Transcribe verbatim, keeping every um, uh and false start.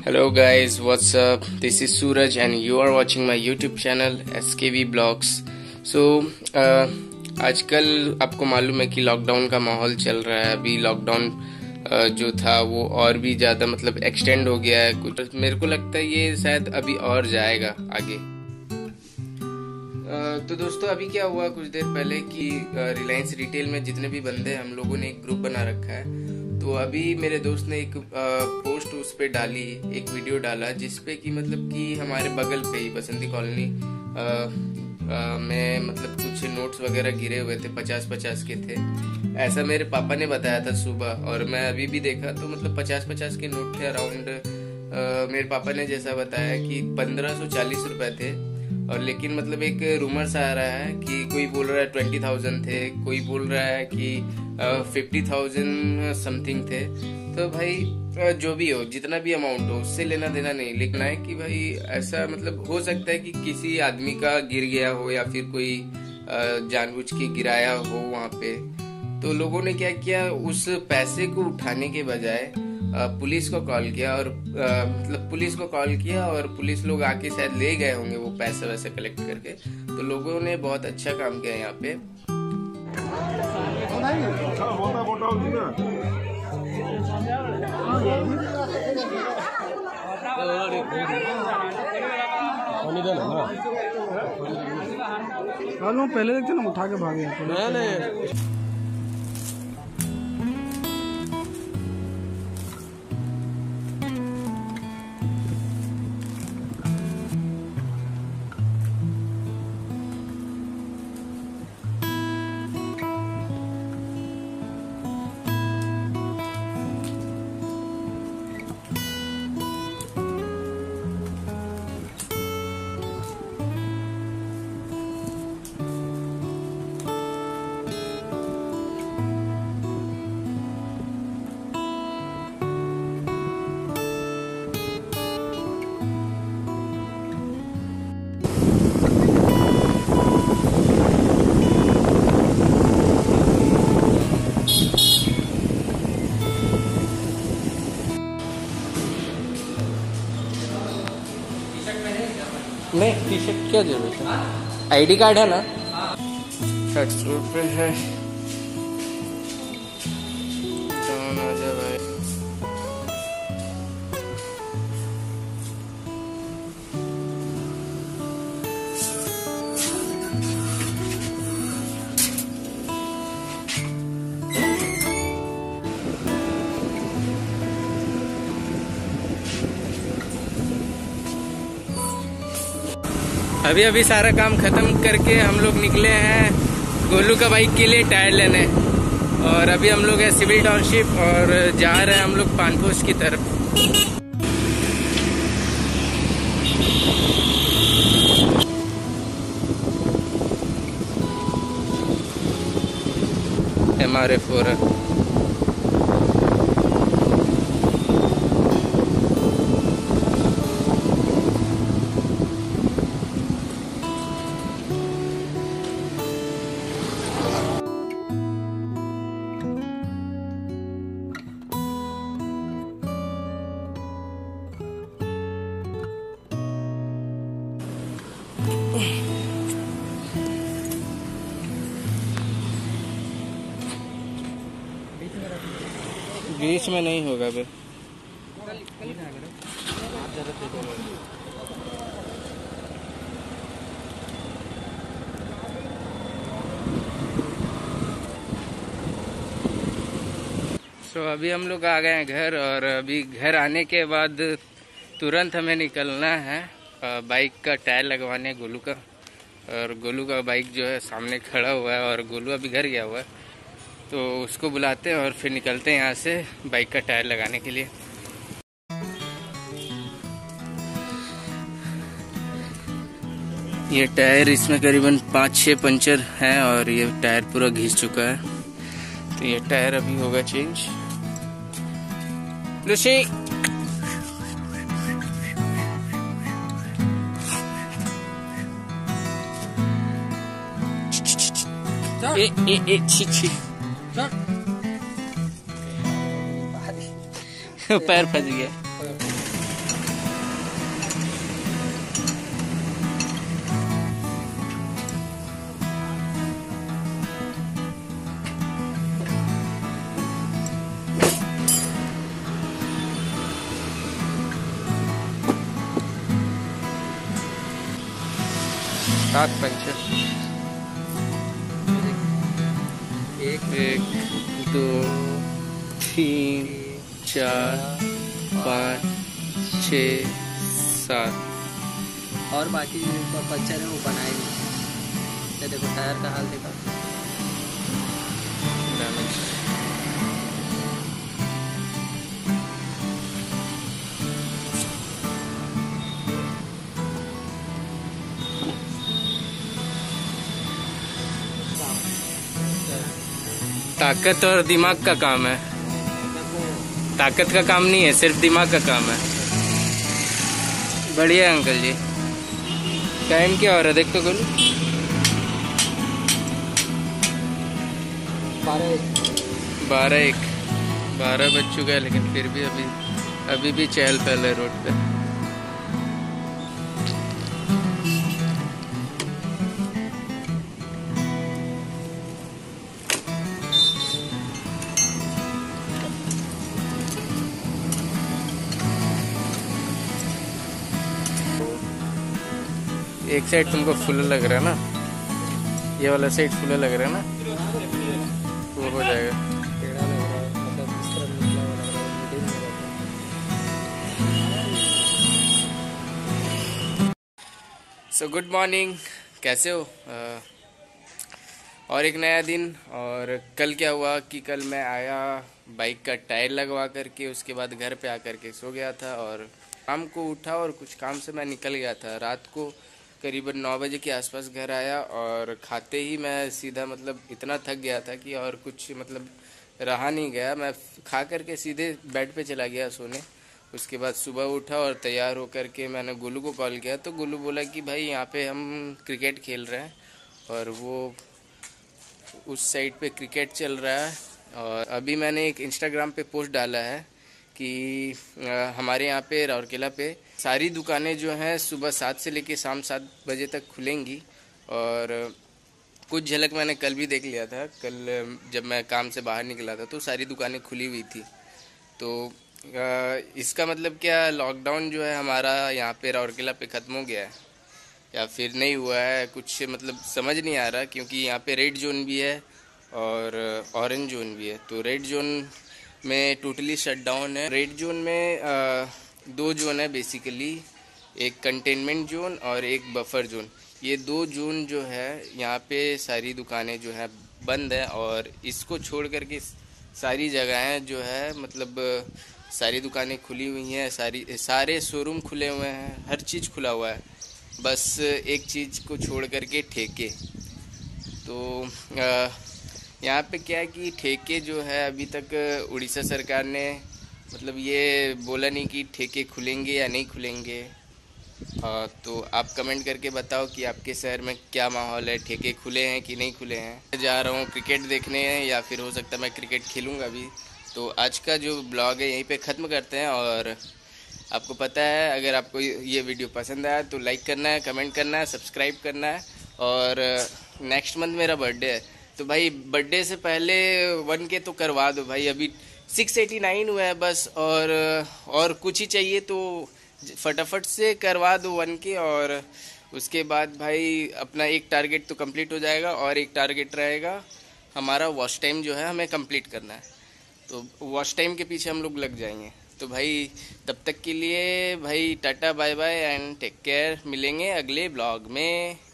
Hello guys, what's up? This is Suraj and you are watching my YouTube channel S K V Blogs. So uh, आजकल आपको मालूम है कि lockdown का माहौल चल रहा है। अभी लॉकडाउन uh, जो था वो और भी ज़्यादा मतलब एक्सटेंड हो गया है। कुछ मेरे को लगता है ये शायद अभी और जाएगा आगे। uh, तो दोस्तों अभी क्या हुआ कुछ देर पहले कि रिलायंस रिटेल में जितने भी बंदे हैं हम लोगों ने एक ग्रुप बना रखा है। तो अभी मेरे दोस्त ने एक पोस्ट उस पे डाली, एक वीडियो डाला जिसपे कि मतलब कि हमारे बगल पे ही बसंती कॉलोनी में मतलब कुछ नोट्स वगैरह गिरे हुए थे, पचास पचास के थे। ऐसा मेरे पापा ने बताया था सुबह, और मैं अभी भी देखा तो मतलब पचास पचास के नोट थे अराउंड। मेरे पापा ने जैसा बताया कि पंद्रह सौ चालीस रुपए थे। और लेकिन मतलब एक रूमर्स आ रहा है कि कोई बोल रहा है ट्वेंटी थाउजेंड थे, कोई बोल रहा है कि फिफ्टी थाउजेंड समथिंग थे। तो भाई जो भी हो, जितना भी अमाउंट हो, उससे लेना देना नहीं। लिखना है कि भाई ऐसा मतलब हो सकता है कि किसी आदमी का गिर गया हो या फिर कोई जानबूझ के गिराया हो वहां पे। तो लोगों ने क्या किया, उस पैसे को उठाने के बजाय पुलिस को कॉल किया, और आ, मतलब पुलिस को कॉल किया और पुलिस लोग आके शायद ले गए होंगे वो पैसे वैसे कलेक्ट करके। तो लोगों ने बहुत अच्छा काम किया यहाँ पे। पहले देखते ना उठा के भागे। नहीं, टी शर्ट क्या जरूरत है? आईडी कार्ड है ना? साठ रुपये है। भाई अभी अभी सारा काम खत्म करके हम लोग निकले हैं गोलू का बाइक के लिए टायर लेने। और अभी हम लोग हैं सिविल टाउनशिप और जा रहे हैं हम लोग पानपोस्ट की तरफ। एम आर एफ फोर बीच में नहीं होगा बे। सो so, अभी हम लोग आ गए हैं घर, और अभी घर आने के बाद तुरंत हमें निकलना है बाइक का टायर लगवाने गोलू का। और गोलू का बाइक जो है सामने खड़ा हुआ है और गोलू अभी घर गया हुआ है, तो उसको बुलाते हैं और फिर निकलते हैं यहाँ से बाइक का टायर लगाने के लिए। ये टायर, इसमें करीबन पाँच छः पंचर हैं और ये टायर पूरा घिस चुका है। तो ये टायर अभी होगा चेंज। लुसी ए ए ए छी छी पैर फंस गया। सात पंचर। एक एक दो तीन चार पाँच छः सात। और बाकी जो पंचर है वो बनाए नहीं। ये देखो टायर का हाल देखा। डैमेज। ताकत और दिमाग का काम है, ताकत का काम नहीं है, सिर्फ दिमाग का काम है। बढ़िया है अंकल जी। टाइम क्या हो रहा है देख तो गोलू। बारह एक बारह बज चुका है, लेकिन फिर भी अभी अभी भी चहल पहल है रोड पे। एक साइड तुमको फुल लग रहा है ना, ये वाला साइड फुल लग रहा है ना, वो हो जाएगा। सो गुड मॉर्निंग, कैसे हो? uh, और एक नया दिन। और कल क्या हुआ कि कल मैं आया बाइक का टायर लगवा करके, उसके बाद घर पे आकर के सो गया था और शाम को उठा और कुछ काम से मैं निकल गया था। रात को करीबन नौ बजे के आसपास घर आया और खाते ही मैं सीधा मतलब इतना थक गया था कि और कुछ मतलब रहा नहीं गया। मैं खा करके सीधे बेड पे चला गया सोने। उसके बाद सुबह उठा और तैयार होकर के मैंने गोलू को कॉल किया, तो गोलू बोला कि भाई यहाँ पे हम क्रिकेट खेल रहे हैं और वो उस साइड पे क्रिकेट चल रहा है। और अभी मैंने एक इंस्टाग्राम पे पोस्ट डाला है कि हमारे यहाँ पे राउरकेला पे सारी दुकानें जो हैं सुबह सात से लेके शाम सात बजे तक खुलेंगी। और कुछ झलक मैंने कल भी देख लिया था, कल जब मैं काम से बाहर निकला था तो सारी दुकानें खुली हुई थी। तो इसका मतलब क्या, लॉकडाउन जो है हमारा यहाँ पे राउरकेला पे ख़त्म हो गया है या फिर नहीं हुआ है, कुछ मतलब समझ नहीं आ रहा। क्योंकि यहाँ पे रेड जोन भी है और ऑरेंज जोन भी है। तो रेड जोन में टोटली शट डाउन है। रेड जोन में आ, दो जोन है बेसिकली, एक कंटेनमेंट जोन और एक बफर जोन। ये दो जोन जो है यहाँ पे सारी दुकानें जो है बंद है और इसको छोड़ करके सारी जगहें जो है मतलब सारी दुकानें खुली हुई हैं, सारी सारे शोरूम खुले हुए हैं, हर चीज़ खुला हुआ है। बस एक चीज़ को छोड़ करके ठेके। तो आ, यहाँ पे क्या है कि ठेके जो है अभी तक उड़ीसा सरकार ने मतलब ये बोला नहीं कि ठेके खुलेंगे या नहीं खुलेंगे। आ, तो आप कमेंट करके बताओ कि आपके शहर में क्या माहौल है, ठेके खुले हैं कि नहीं खुले हैं। जा रहा हूँ क्रिकेट देखने या फिर हो सकता है मैं क्रिकेट खेलूँगा भी। तो आज का जो ब्लॉग है यहीं पे ख़त्म करते हैं। और आपको पता है अगर आपको ये वीडियो पसंद आया तो लाइक करना है, कमेंट करना है, सब्सक्राइब करना है। और नेक्स्ट मंथ मेरा बर्थडे है, तो भाई बर्थडे से पहले वन के तो करवा दो भाई। अभी सिक्स एटी नाइन हुआ है बस, और और कुछ ही चाहिए तो फटाफट से करवा दो वन के। और उसके बाद भाई अपना एक टारगेट तो कंप्लीट हो जाएगा और एक टारगेट रहेगा हमारा वॉच टाइम जो है हमें कंप्लीट करना है। तो वॉच टाइम के पीछे हम लोग लग जाएंगे। तो भाई तब तक के लिए भाई tata bye bye and take care. मिलेंगे अगले ब्लॉग में।